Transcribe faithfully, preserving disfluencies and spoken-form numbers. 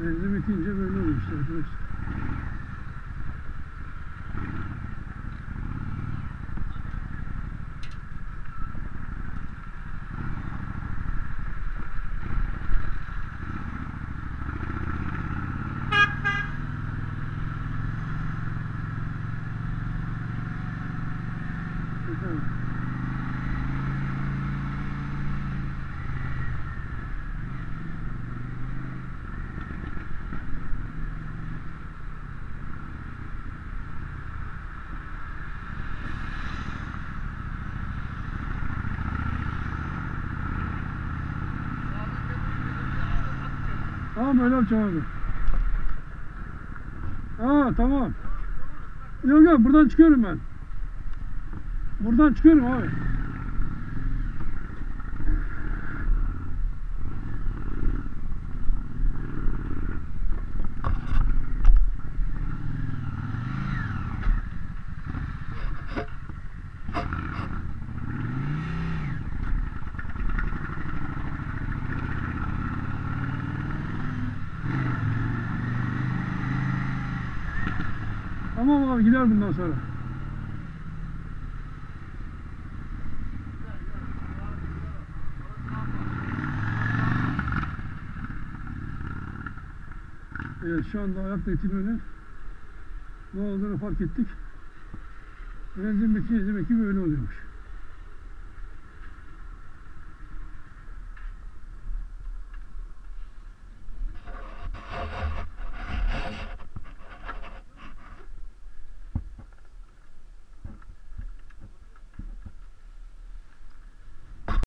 Benzin bitince böyle oluyor işte arkadaşlar. Bakalım. Tamam öyle yapacağım abi. Aa tamam. Yok yok buradan çıkıyorum ben. Buradan çıkıyorum abi. Tamam abi gider bundan sonra. Evet şu anda ayakta itilmenin ne olduğunu fark ettik. Benzin bitince demek ki böyle oluyormuş.